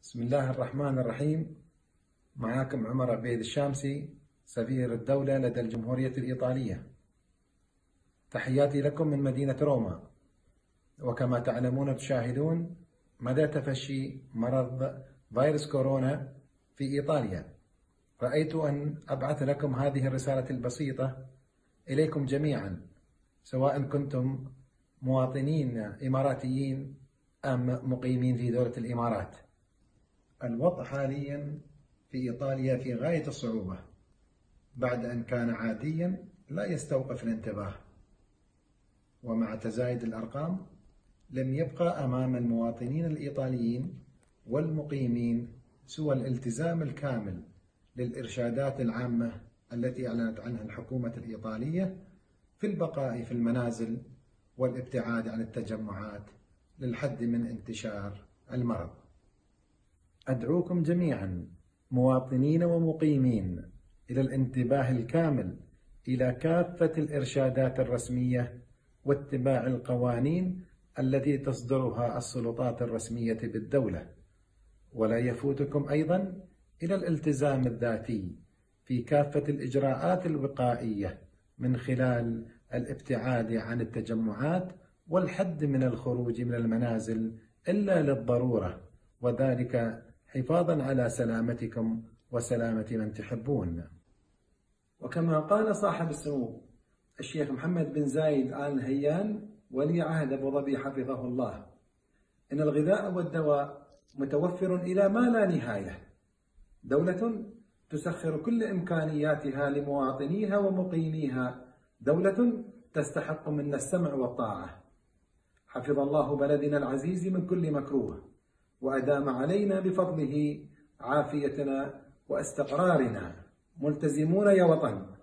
بسم الله الرحمن الرحيم. معاكم عمر عبيد الشامسي، سفير الدولة لدى الجمهورية الإيطالية. تحياتي لكم من مدينة روما. وكما تعلمون تشاهدون مدى تفشي مرض فيروس كورونا في إيطاليا، رأيت أن أبعث لكم هذه الرسالة البسيطة إليكم جميعا، سواء كنتم مواطنين إماراتيين أم مقيمين في دولة الإمارات. الوضع حاليا في إيطاليا في غاية الصعوبة، بعد أن كان عاديا لا يستوقف الانتباه، ومع تزايد الأرقام لم يبقى أمام المواطنين الإيطاليين والمقيمين سوى الالتزام الكامل للإرشادات العامة التي أعلنت عنها الحكومة الإيطالية في البقاء في المنازل والابتعاد عن التجمعات للحد من انتشار المرض. أدعوكم جميعا مواطنين ومقيمين إلى الانتباه الكامل إلى كافة الإرشادات الرسمية واتباع القوانين التي تصدرها السلطات الرسمية بالدولة، ولا يفوتكم أيضا إلى الالتزام الذاتي في كافة الإجراءات الوقائية من خلال الابتعاد عن التجمعات والحد من الخروج من المنازل إلا للضرورة، وذلك حفاظا على سلامتكم وسلامة من تحبون. وكما قال صاحب السمو الشيخ محمد بن زايد آل نهيان ولي عهد أبو ظبي حفظه الله، إن الغذاء والدواء متوفر إلى ما لا نهاية. دولة تسخر كل إمكانياتها لمواطنيها ومقيميها، دولة تستحق منا السمع والطاعة. حفظ الله بلدنا العزيز من كل مكروه، وأدام علينا بفضله عافيتنا واستقرارنا. ملتزمون يا وطن.